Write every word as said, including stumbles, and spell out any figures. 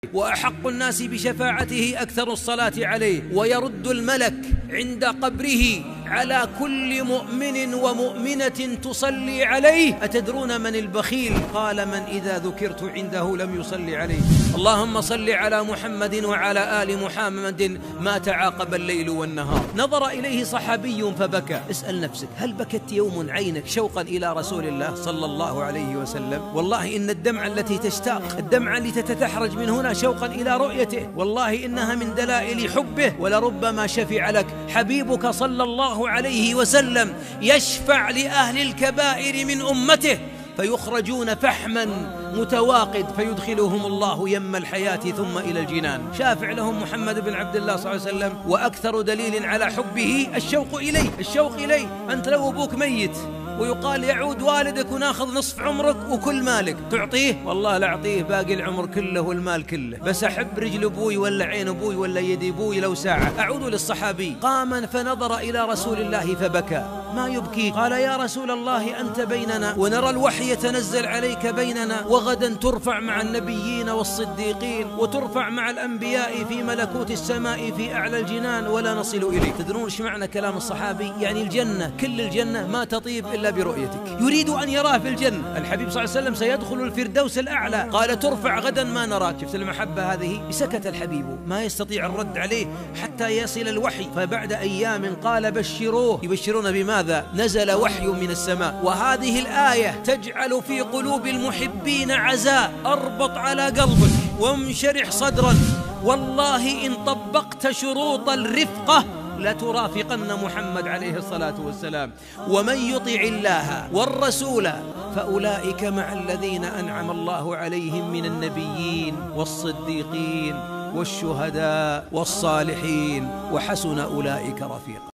وأحق الناس بشفاعته أكثر الصلاة عليه، ويرد الملك عند قبره على كل مؤمن ومؤمنة تصلي عليه. أتدرون من البخيل؟ قال: من إذا ذكرت عنده لم يصلي عليه. اللهم صل على محمد وعلى آل محمد ما تعاقب الليل والنهار. نظر إليه صحابي فبكى. اسأل نفسك، هل بكت يوم عينك شوقا إلى رسول الله صلى الله عليه وسلم؟ والله إن الدمعة التي تشتاق، الدمعة التي تتحرج من هنا شوقا إلى رؤيته، والله إنها من دلائل حبه. ولربما شفع لك حبيبك صلى الله عليه وسلم، يشفع لأهل الكبائر من أمته فيخرجون فحما متواقد فيدخلهم الله يم الحياة ثم إلى الجنان. شافع لهم محمد بن عبد الله صلى الله عليه وسلم، وأكثر دليل على حبه الشوق إليه. الشوق إليه. أنت لو أبوك ميت ويقال يعود والدك وناخذ نصف عمرك وكل مالك، تعطيه؟ والله لا أعطيه باقي العمر كله والمال كله، بس أحب رجل أبوي ولا عين أبوي ولا يد أبوي لو ساعة. أعود للصحابي. قام فنظر إلى رسول الله فبكى. ما يبكي؟ قال: يا رسول الله أنت بيننا ونرى الوحي يتنزل عليك بيننا، وغدا ترفع مع النبيين والصديقين وترفع مع الأنبياء في ملكوت السماء في أعلى الجنان ولا نصل إليك. تدرون إيش معنى كلام الصحابي؟ يعني الجنة، كل الجنة ما تطيب إلا برؤيتك. يريد أن يراه في الجنة. الحبيب صلى الله عليه وسلم سيدخل الفردوس الأعلى. قال: ترفع غدا ما نراك. شفت المحبة هذه؟ سكت الحبيب ما يستطيع الرد عليه حتى يصل الوحي. فبعد أيام قال: بشروه. يبشرون بماذا؟ نزل وحي من السماء، وهذه الآية تجعل في قلوب المحبين عزاء. أربط على قلبك وانشرح صدرا. والله إن طبقت شروط الرفقة لترافقن محمد عليه الصلاة والسلام. ومن يطع الله والرسول فأولئك مع الذين أنعم الله عليهم من النبيين والصديقين والشهداء والصالحين وحسن أولئك رفيقا.